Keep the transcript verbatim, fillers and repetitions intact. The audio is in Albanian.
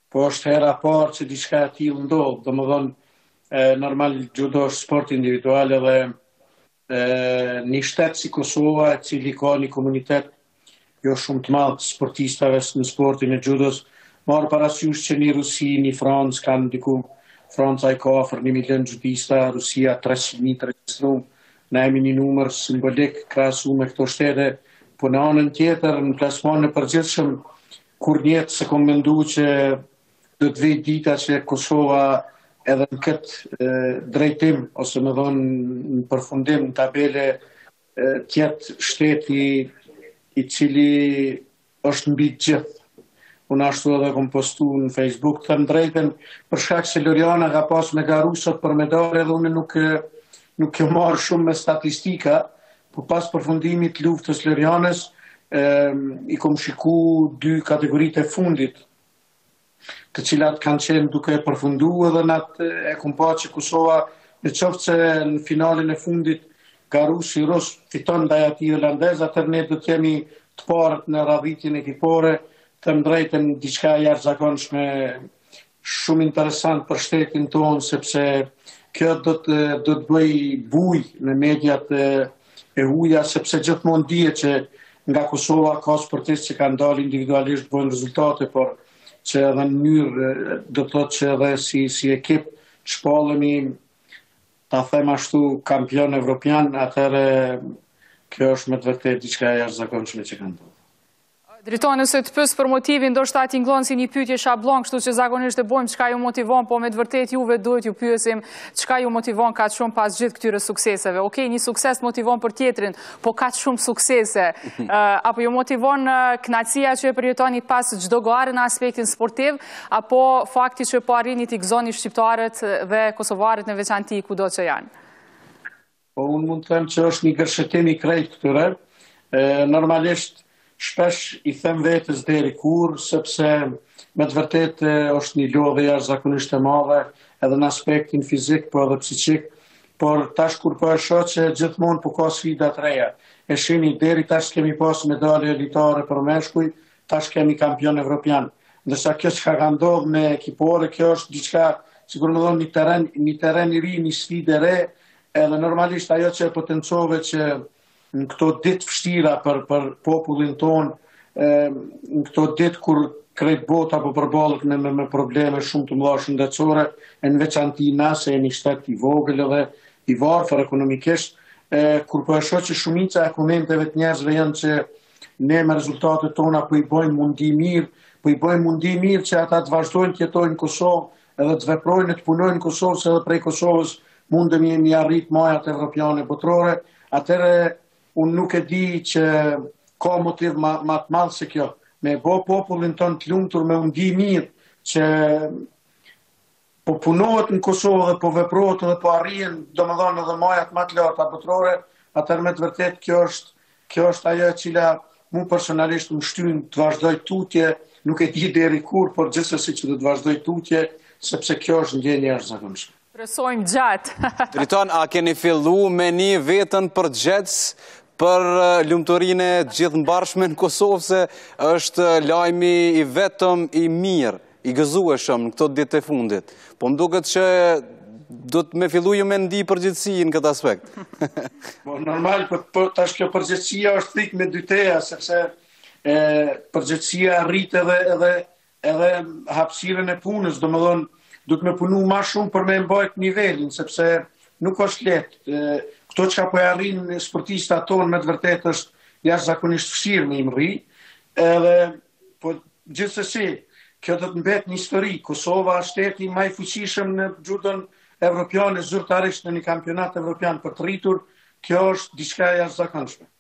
po është hera parë që diçka e tillë ndodh, domethënë e, normal judo është sport individual edhe e, një shtet si Kosova, i cili ka një komunitet jo shumë të madh të sportistave në sportin e judos, marr parasysh që një Rusi, një Francë kanë diku, Franca i ka afër një milion judista, Rusia treqind mijë të regjistruar, ne jemi një numër simbolik krahasu me këto shtete, po në anën tjetër, në klasmanin e përgjithshëm, kur njetë se kom mendu që do të vijë dita që Kosova edhe në këtë e, drejtim, ose më thonë në përfundim në tabele tjetë shteti i cili është mbi të gjithë. Unë ashtu edhe kom postu në Facebook, të thënë drejten, për shkak se Loriana ka pas me garu sot për medalje dhe unë nuk, nuk e marrë shumë me statistika, po pas përfundimit të luftës Lorianës, e, i kom shiku dy kategoritë e fundit, të cilat kanë qenë duke përfundu edhe në atë e kom pa që Kosova, në qoftë se në finalin e fundit garu si Rus fiton ndaj atij irlandez, atëherë ne do të jemi të parët në radhitjen ekipore, të më drejten diçka jashtëzakonshme, shumë interesant për shtetin tonë, sepse kjo do të, do të bëj buj në mediat e, e huaja, sepse gjithmonë dihet që nga Kosova ka sportistë që kanë dalë individualisht bojnë rezultate, por që edhe në mënyrë do të thotë që edhe si, si ekip shpallemi, ta them ashtu, kampion evropian, atëherë kjo është me të vërtetë diçka jashtëzakonshme që kanë ndodhur. Dritoni, nëse të pyes për motivin, ndoshta ti nglon si një pyetje shablon, kështu që zakonisht e bëjmë çka ju motivon, po me të vërtetë juve duhet ju pyesim çka ju motivon kaq shumë pas gjithë këtyre sukseseve. Okej, një sukses motivon për tjetrin, po kaq shumë suksese, uh, apo ju motivon uh, kënaqësia që e përjetoni pas çdo gare në aspektin sportiv, apo fakti që po arrini t'i gëzoni shqiptarët dhe kosovarët në veçantë kudo që janë? Po unë mund të them që është një gërshetim i krejt këtyre. Normalisht shpesh i them vetës deri kur, sepse me të vërtetë është një lodhje jashtëzakonisht e madhe, edhe në aspektin fizik, po edhe psiqik, por tash kur po e shoh që gjithmonë po ka sfida të reja. E shihni deri tash kemi pas medalje elitare për meshkuj, tash kemi kampion evropian. Ndërsa kjo çka ka ndodhur me ekipore, kjo është diçka, sikur më thonë, një teren, një teren i ri, një sfidë e re, edhe normalisht ajo që e potencove që në këto ditë vështira për, për popullin tonë, në këto ditë kur krejt bota po përballet me, me, me probleme shumë të mëdha shëndetësore, e në veçanti na se jeni shtet i vogël edhe i varfër ekonomikisht, e, kur po e shoh që shumica e komenteve të njerëzve janë që ne me rezultatet tona po i bëjmë mundi mirë, po i bëjmë mundi mirë që ata të vazhdojnë të jetojnë në Kosovë edhe të veprojnë e të punojnë në Kosovë, se edhe prej Kosovës mundemi mi arrit majat evropiane botërore, atëherë unë nuk e di që ka motiv ma, ma të madh se kjo. Me bo popullin tonë të lumtur me undi mirë që po punohet në Kosovë dhe po veprohet dhe po arrijen domethënë edhe majat më të larta botërore, atëherë me të vërtetë kjo është kjo është ajo e cila mu personalisht më shtyn të vazhdoj tutje, nuk e di deri kur, por gjithsesi që do të vazhdoj tutje, sepse kjo është ndjenja e jashtëzakonshme. Presojmë gjatë. Driton, a keni fillu me një vetën për gjets për lumturinë e gjithë mbarshme në Kosovë, se është lajmi i vetëm i mirë, i gëzueshëm në këto ditë e fundit. Po më duket që do të me fillu ju me ndi përgjithësi në këtë aspekt. Po normal, po, po tash kjo përgjithësia është thik me dyteja, sepse e, përgjithësia rrit edhe, edhe, edhe hapësirën e punës, do më dhonë, du të me punu ma shumë për me mbajt nivelin, sepse nuk është letë. Këto që ka po e arrin sportista tonë me të vërtet është jashtëzakonisht vështirë me imri, edhe, po gjithsesi, kjo do të mbet një histori. Kosova është shteti më i fuqishëm në judon evropian, zyrtarisht në një kampionat evropian për të rritur, kjo është diçka e jashtëzakonshme.